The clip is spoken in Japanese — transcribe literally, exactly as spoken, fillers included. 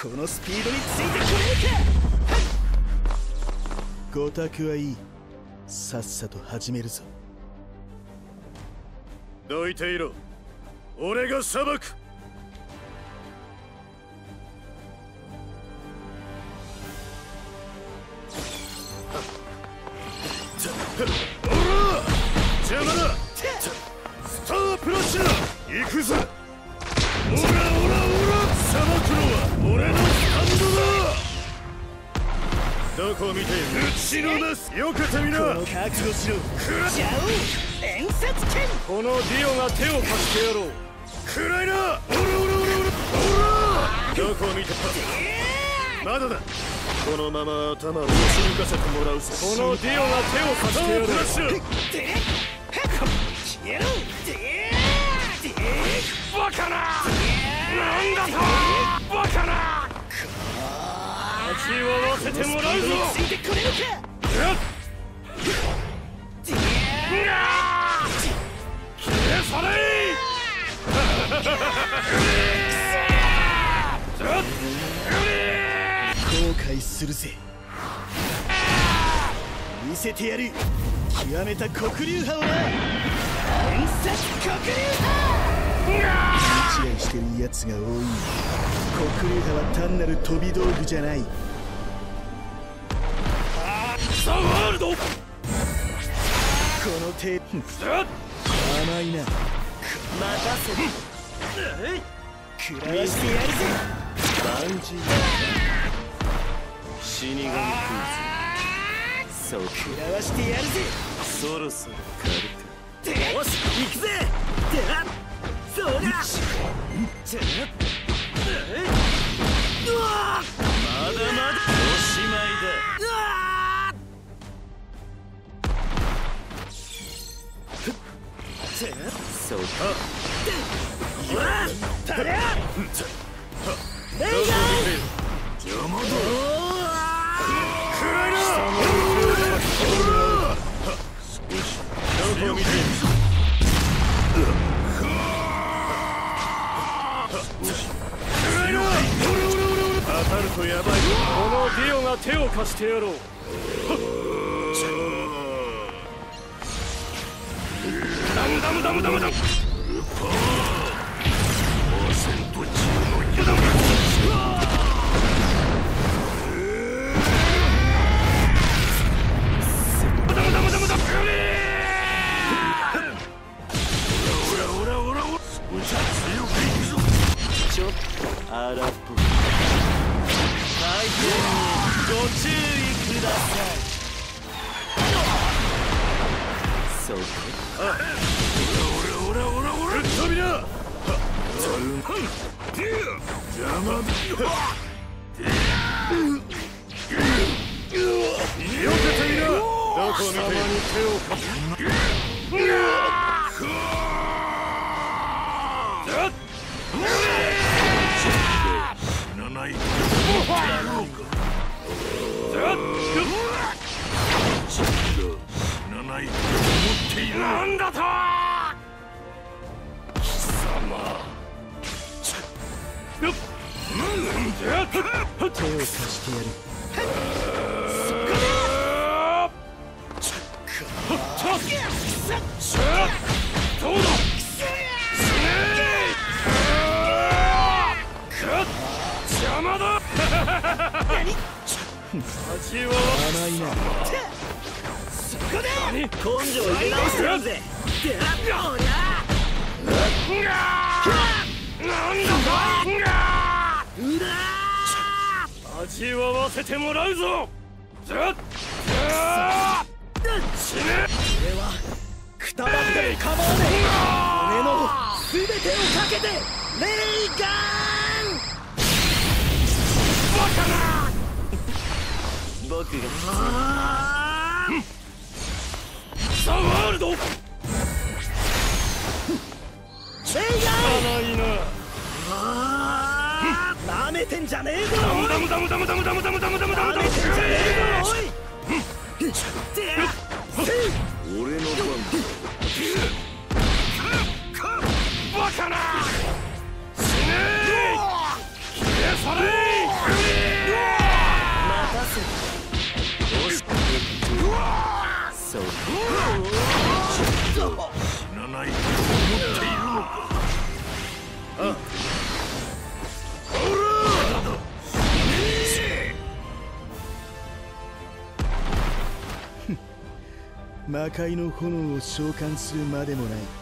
このスピードについてくれるか。ご託はいい。さっさと始めるぞ。 どいていろ。俺が裁く。おら邪魔だ。スタープラチナ行くぞ。オラオラオラ裁くのは俺のスタンドだ。どこを見ている。打ちのなす。よけてみな。 この覚悟しろ。じゃお演殺剣。 このディオが手を貸してやろう。くらいな。オラオラオラオラオラ。どこを見てまだだ。このまま頭を打ち抜かせてもらうぞ。このディオが手を貸してやろう。消えろ。バカな。なんだとバカな。立ち会わせてもらうぞ。 ついてくれるか。 消え去れ。 後悔するぜ。見せてやる。極めた黒竜派をな。演殺黒竜派。勘違いしてるやつが多い。黒竜派は単なる飛び道具じゃない。 ザ・ワールド。この手甘いな。待たせ食らわしてやるぜ。 バンジー死神クイズ。そう食らわしてやるぜ。 そろそろカルテ。 よし行くぜ。そうだ。 まだまだおしまいだ。そうか。 ほらたりゃレイガー邪魔だ。くらいな。どこを見ている。当たるとやばい。このディオが手を貸してやろう。ダムダムダムダムダム。ちょっと荒っぽい。大変にご注意ください。そうか。あ、オラオラオラオラオラ。飛びな。邪魔だ。よけてみな。どこを見ている。手を貸す。死なない。なんだと。貴様。 手を貸してやる。 どうだ。邪魔だ。味は甘いな。 そこで根性入れ直してやるぜ。なんだと。味わわせてもらうぞ。死ね。 俺はくたばって構わねえ。俺の全てをかけてレイガン。 バカな。 僕がザ・ワールド。レイガン。 いな。 なめてんじゃねえぞ。 ダムダムダムダムダムダムダムダムダムダムダム。俺の番だ。バカな。死ね。消え去れ。 魔界の炎を召喚するまでもない。